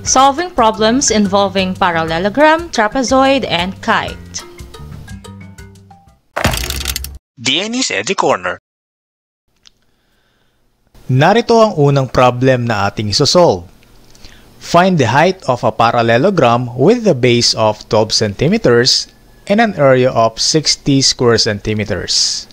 Solving problems involving parallelogram, trapezoid, and kite. DNE's Edu Corner. Narito ang unang problem na ating isosolve. Find the height of a parallelogram with the base of 12 cm and an area of 60 square centimeters.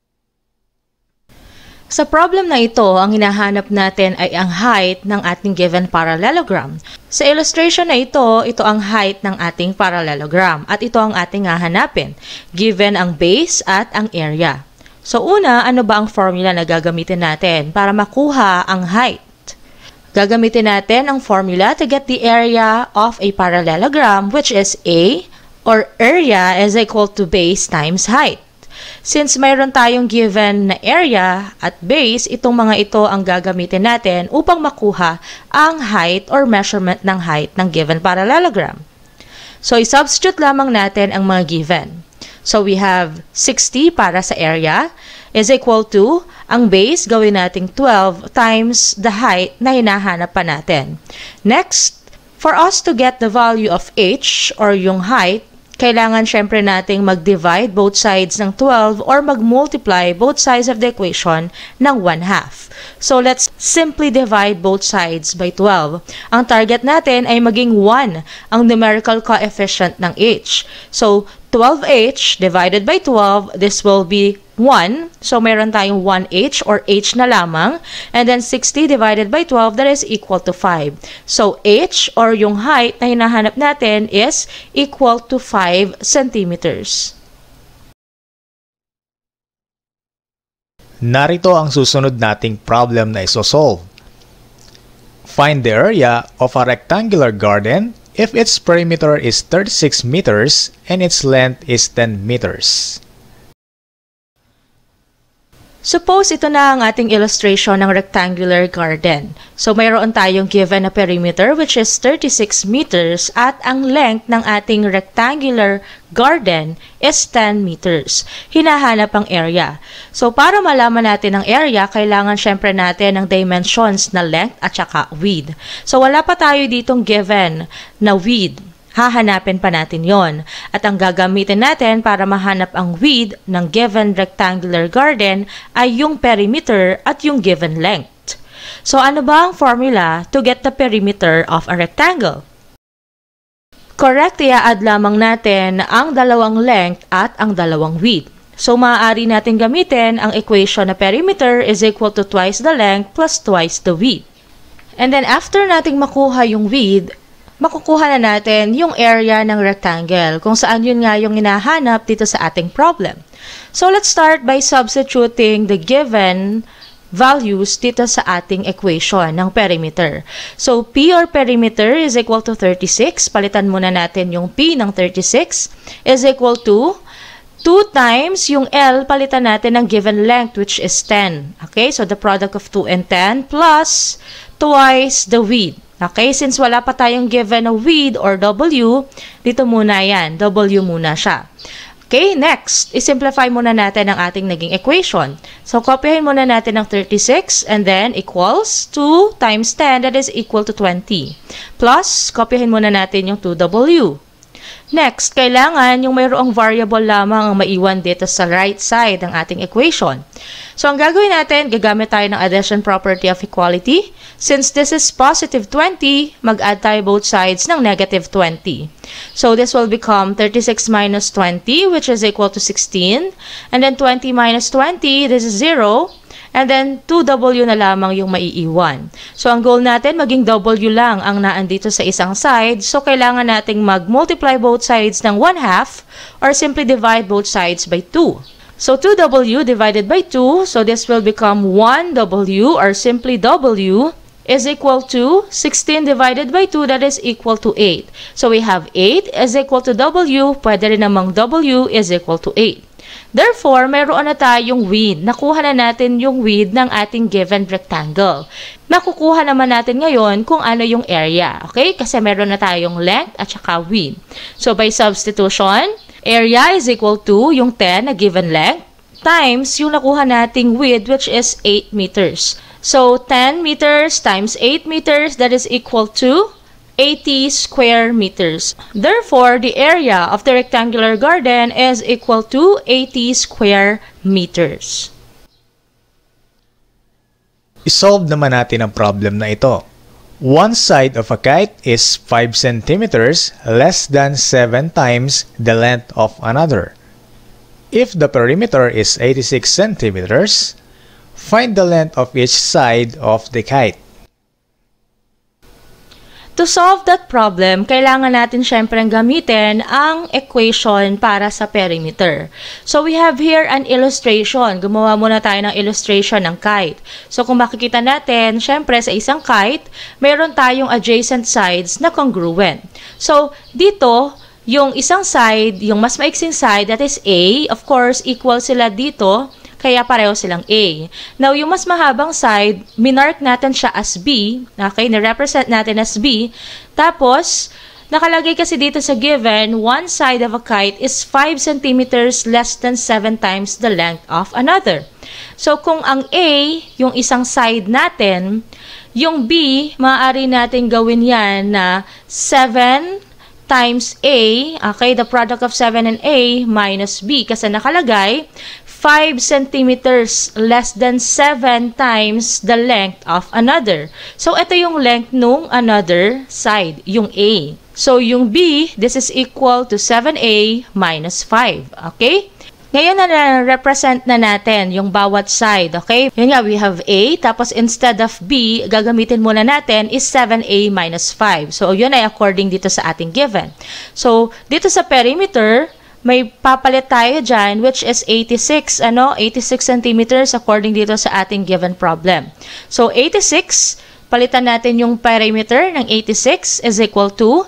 Sa problem na ito, ang hinahanap natin ay ang height ng ating given parallelogram. Sa illustration na ito ang height ng ating parallelogram at ito ang ating hahanapin, given ang base at ang area. So una, ano ba ang formula na gagamitin natin para makuha ang height? Gagamitin natin ang formula to get the area of a parallelogram, which is A, or area is equal to base times height. Since mayroon tayong given na area at base, itong mga ito ang gagamitin natin upang makuha ang height or measurement ng height ng given parallelogram. So, i-substitute lamang natin ang mga given. So, we have 60 para sa area is equal to, ang base gawin nating 12 times the height na hinahanap pa natin. Next, for us to get the value of h or yung height, kailangan syempre nating mag-divide both sides ng 12 or mag-multiply both sides of the equation ng 1/2. So, let's simply divide both sides by 12. Ang target natin ay maging 1 ang numerical coefficient ng h. So, 12h divided by 12, this will be 1. So, meron tayong 1h or h na lamang. And then 60 divided by 12, that is equal to 5. So, h or yung height na hinahanap natin is equal to 5 centimeters. Narito ang susunod nating problem na isosolve. Find the area of a rectangular garden if its perimeter is 36 meters and its length is 10 meters. Suppose ito na ang ating illustration ng rectangular garden. So, mayroon tayong given na perimeter which is 36 meters at ang length ng ating rectangular garden is 10 meters. Hinahanap ang area. So, para malaman natin ang area, kailangan syempre natin ng dimensions na length at saka width. So, wala pa tayo ditong given na width. Hahanapin pa natin yon. At ang gagamitin natin para mahanap ang width ng given rectangular garden ay yung perimeter at yung given length. So, ano ba ang formula to get the perimeter of a rectangle? Correct, i-add lamang natin ang dalawang length at ang dalawang width. So, maaari natin gamitin ang equation na perimeter is equal to twice the length plus twice the width. And then, after nating makuha yung width, makukuha na natin yung area ng rectangle kung saan yun nga yung hinahanap dito sa ating problem. So, let's start by substituting the given values dito sa ating equation ng perimeter. So, P or perimeter is equal to 36. Palitan muna natin yung P ng 36 is equal to 2 times yung L, palitan natin ng given length which is 10. Okay, so the product of 2 and 10 plus twice the width. Okay, since wala pa tayong given na width or W, dito muna yan. W muna siya. Okay, next, isimplify muna natin ang ating naging equation. So, kopyahin muna natin ang 36 and then equals 2 times 10, that is equal to 20. Plus, kopyahin muna natin yung 2W. Next, kailangan yung mayroong variable lamang ang maiwan dito sa right side ng ating equation. So, ang gagawin natin, gagamit tayo ng addition property of equality. Since this is positive 20, mag-add tayo both sides ng negative 20. So, this will become 36 minus 20, which is equal to 16. And then 20 minus 20, this is 0. And then, 2W na lamang yung maiiwan. So, ang goal natin, maging W lang ang naandito sa isang side. So, kailangan nating mag-multiply both sides ng 1/2 or simply divide both sides by 2. So, 2W divided by 2. So, this will become 1W or simply W is equal to 16 divided by 2, that is equal to 8. So, we have 8 is equal to W. Pwede rin namang W is equal to 8. Therefore, mayroon na tayong width. Nakuha na natin yung width ng ating given rectangle. Makukuha naman natin ngayon kung ano yung area. Okay? Kasi meron na tayong length at saka width. So, by substitution, area is equal to yung 10 na given length times yung nakuha nating width which is 8 meters. So, 10 meters times 8 meters, that is equal to 80 square meters. Therefore, the area of the rectangular garden is equal to 80 square meters. Isolve naman natin ang problem na ito. One side of a kite is 5 centimeters less than 7 times the length of another. If the perimeter is 86 centimeters, find the length of each side of the kite. To solve that problem, kailangan natin syempre gamitin ang equation para sa perimeter. So we have here an illustration. Gumawa muna tayo ng illustration ng kite. So kung makikita natin, syempre sa isang kite, mayroon tayong adjacent sides na congruent. So dito, yung isang side, yung mas maiksing side, that is A, of course, equal sila dito, kaya pareho silang A. Now, yung mas mahabang side, minark natin siya as B. Okay, na-represent natin as B. Tapos, nakalagay kasi dito sa given, one side of a kite is 5 centimeters less than 7 times the length of another. So, kung ang A, yung isang side natin, yung B, maaari natin gawin yan na 7 times A, okay, the product of 7 and A minus B. Kasi nakalagay, 5 centimeters less than 7 times the length of another. So, ito yung length nung another side, yung A. So, yung B, this is equal to 7A minus 5. Okay? Ngayon na represent na natin yung bawat side. Okay? Yun nga, we have A, tapos instead of B, gagamitin muna natin is 7A minus 5. So, yun ay according dito sa ating given. So, dito sa perimeter, may papalit tayo dyan, which is 86 centimeters according dito sa ating given problem. So, 86, palitan natin yung perimeter ng 86 is equal to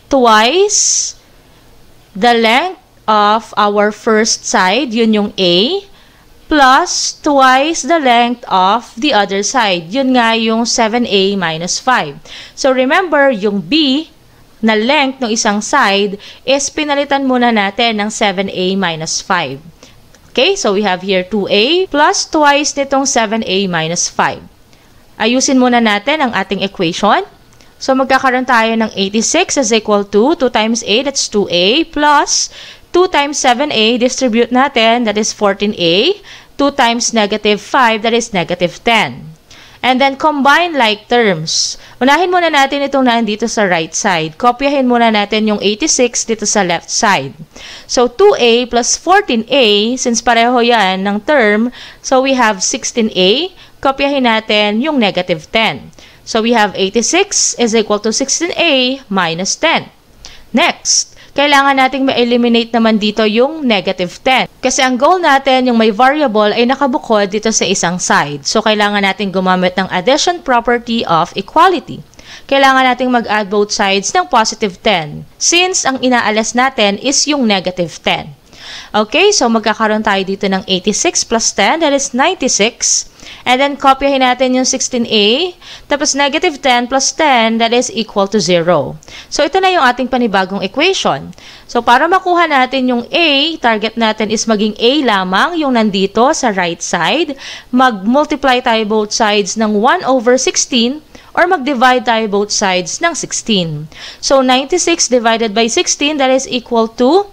twice the length of our first side, yun yung A, plus twice the length of the other side. Yun nga yung 7A minus 5. So, remember, yung B, na length ng isang side is pinalitan muna natin ng 7A minus 5. Okay, so we have here 2A plus twice nitong 7A minus 5. Ayusin muna natin ang ating equation. So magkakaroon tayo ng 86 is equal to 2 times A, that's 2A, plus 2 times 7A, distribute natin, that is 14A, 2 times negative 5, that is negative 10. And then, combine like terms. Unahin muna natin itong nandito sa right side. Kopyahin muna natin yung 86 dito sa left side. So, 2A plus 14A, since pareho yan ng term, so we have 16A. Kopyahin natin yung negative 10. So, we have 86 is equal to 16A minus 10. Next, kailangan nating ma-eliminate naman dito yung negative 10. Kasi ang goal natin, yung may variable, ay nakabukod dito sa isang side. So, kailangan nating gumamit ng addition property of equality. Kailangan nating mag-add both sides ng positive 10. Since ang inaalas natin is yung negative 10. Okay, so magkakaroon tayo dito ng 86 plus 10, that is 96. And then, kopyahin natin yung 16A. Tapos, negative 10 plus 10, that is equal to 0. So, ito na yung ating panibagong equation. So, para makuha natin yung A, target natin is maging A lamang, yung nandito sa right side. Mag-multiply tayo both sides ng 1 over 16, or mag-divide tayo both sides ng 16. So, 96 divided by 16, that is equal to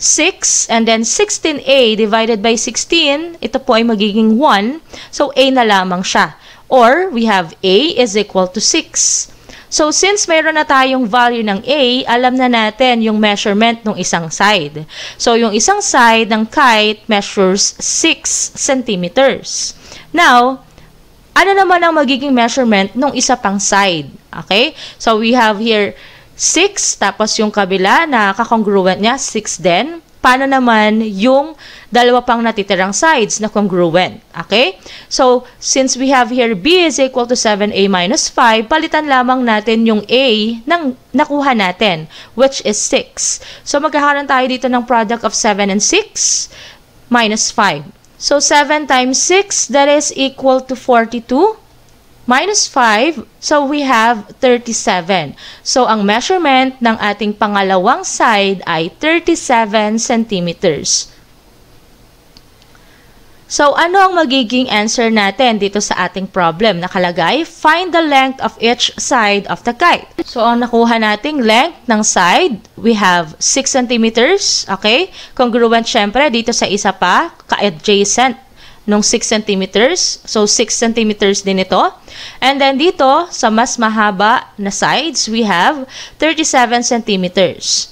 6, and then 16A divided by 16, ito po ay magiging 1. So, A na lamang siya. Or, we have A is equal to 6. So, since mayroon na tayong value ng A, alam na natin yung measurement ng isang side. So, yung isang side ng kite measures 6 centimeters. Now, ano naman ang magiging measurement ng isa pang side? Okay? So, we have here 6, tapos yung kabila na kakongruent niya, 6 din. Paano naman yung dalawa pang natitirang sides na congruent? Okay? So, since we have here B is equal to 7A minus 5, palitan lamang natin yung A ng nakuha natin, which is 6. So, magkakaroon tayo dito ng product of 7 and 6 minus 5. So, 7 times 6, that is equal to 42. Minus 5, so we have 37. So, ang measurement ng ating pangalawang side ay 37 centimeters. So, ano ang magiging answer natin dito sa ating problem? Nakalagay, find the length of each side of the kite. So, ang nakuha nating length ng side, we have 6 centimeters. Okay? Congruent syempre dito sa isa pa, ka-adjacent nung 6 centimeters. So, 6 centimeters din ito. And then dito, sa mas mahaba na sides, we have 37 centimeters.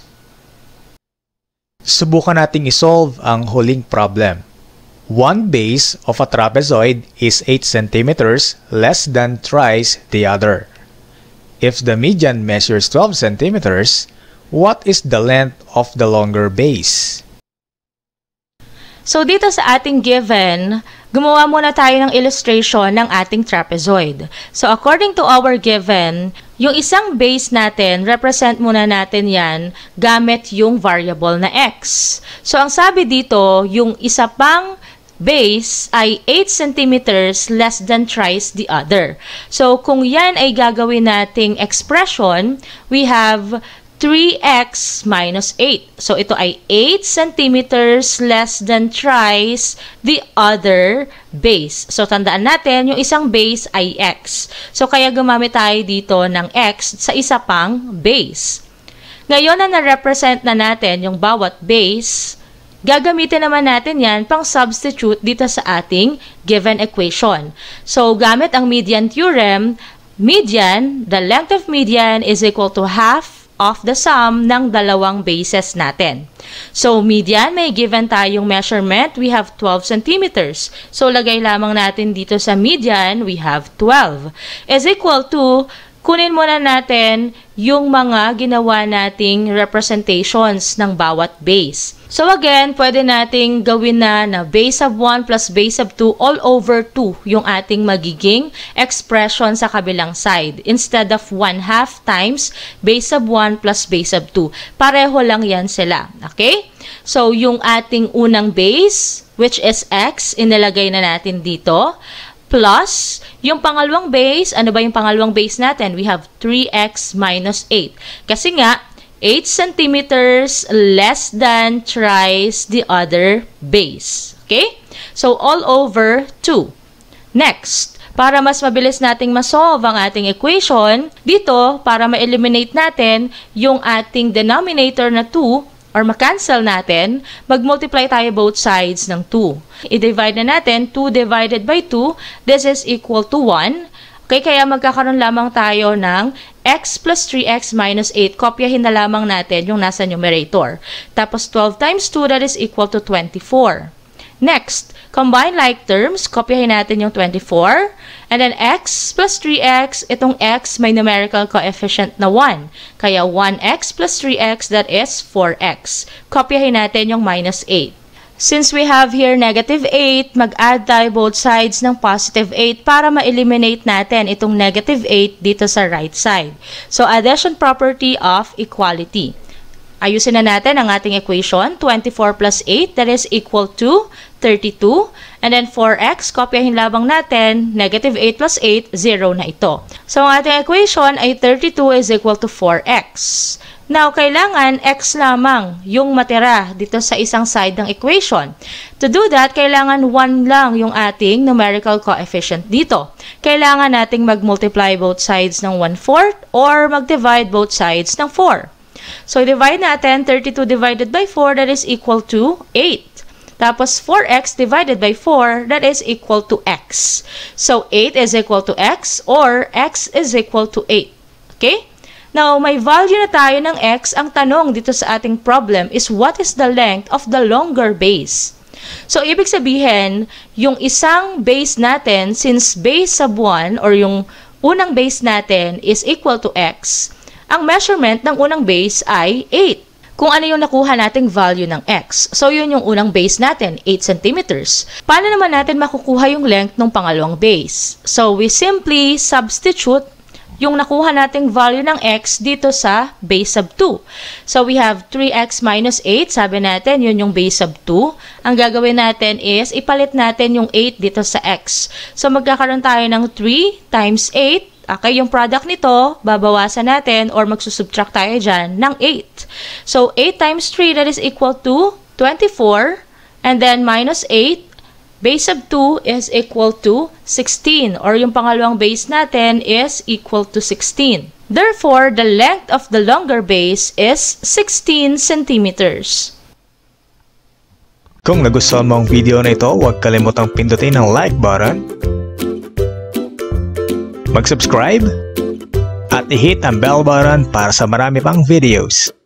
Subukan nating isolve ang huling problem. One base of a trapezoid is 8 centimeters less than thrice the other. If the median measures 12 centimeters, what is the length of the longer base? So, dito sa ating given, gumawa muna tayo ng illustration ng ating trapezoid. So, according to our given, yung isang base natin, represent muna natin yan gamit yung variable na x. So, ang sabi dito, yung isa pang base ay 8 centimeters less than thrice the other. So, kung yan ay gagawin nating expression, we have 3x minus 8. So, ito ay 8 centimeters less than thrice the other base. So, tandaan natin, yung isang base ay x. So, kaya gumamit tayo dito ng x sa isa pang base. Ngayon na na-represent na natin yung bawat base, gagamitin naman natin yan pang substitute dito sa ating given equation. So, gamit ang median theorem, median, the length of median is equal to half of the sum ng dalawang bases natin. So, median, may given tayong measurement, we have 12 centimeters. So, lagay lamang natin dito sa median, we have 12. Is equal to, kunin muna natin yung mga ginawa nating representations ng bawat base. So again, pwede nating gawin na base of 1 plus base of 2 all over 2 yung ating magiging expression sa kabilang side. Instead of 1/2 times base of 1 plus base of 2. Pareho lang yan sila. Okay? So yung ating unang base, which is x, inilagay na natin dito. Plus, yung pangalawang base, ano ba yung pangalawang base natin? We have 3x minus 8. Kasi nga, 8 centimeters less than thrice the other base. Okay? So, all over 2. Next, para mas mabilis nating masolve ang ating equation, dito, para ma-eliminate natin yung ating denominator na 2, or ma-cancel natin, mag-multiply tayo both sides ng 2. I-divide na natin, 2 divided by 2, this is equal to 1. Okay, kaya magkakaroon lamang tayo ng x plus 3x minus 8. Kopyahin na lamang natin yung nasa numerator. Tapos 12 times 2, that is equal to 24. Next, combine like terms, kopyahin natin yung 24. And then x plus 3x, itong x may numerical coefficient na 1. Kaya 1x plus 3x, that is 4x. Kopyahin natin yung minus 8. Since we have here negative 8, mag-add tayo both sides ng positive 8 para ma-eliminate natin itong negative 8 dito sa right side. So, addition property of equality. Ayusin na natin ang ating equation. 24 plus 8, that is equal to 32. And then 4x, kopyahin labang natin, negative 8 plus 8, 0 na ito. So, ang ating equation ay 32 is equal to 4x. Now, kailangan x lamang yung matira dito sa isang side ng equation. To do that, kailangan 1 lang yung ating numerical coefficient dito. Kailangan nating mag-multiply both sides ng 1/4 or mag-divide both sides ng 4. So, divide natin, 32 divided by 4, that is equal to 8. Tapos, 4x divided by 4, that is equal to x. So, 8 is equal to x or x is equal to 8. Okay? Now, may value na tayo ng x. Ang tanong dito sa ating problem is what is the length of the longer base? So, ibig sabihin, yung isang base natin, since base sub 1 or yung unang base natin is equal to x, ang measurement ng unang base ay 8. Kung ano yung nakuha nating value ng x. So, yun yung unang base natin, 8 centimeters. Paano naman natin makukuha yung length ng pangalawang base? So, we simply substitute yung nakuha nating value ng x dito sa base sub 2. So, we have 3x minus 8. Sabi natin, yun yung base sub 2. Ang gagawin natin is, ipalit natin yung 8 dito sa x. So, magkakaroon tayo ng 3 times 8. Okay, yung product nito, babawasan natin or magsusubtract tayo dyan ng 8. So, 8 times 3, that is equal to 24. And then, minus 8. Base of 2 is equal to 16, or yung pangalawang base natin is equal to 16. Therefore, the length of the longer base is 16 centimeters. Kung nagustuhan mo ang video na ito, huwag kalimutang pindutin ang like button, mag-subscribe, at i-hit ang bell button para sa marami pang videos.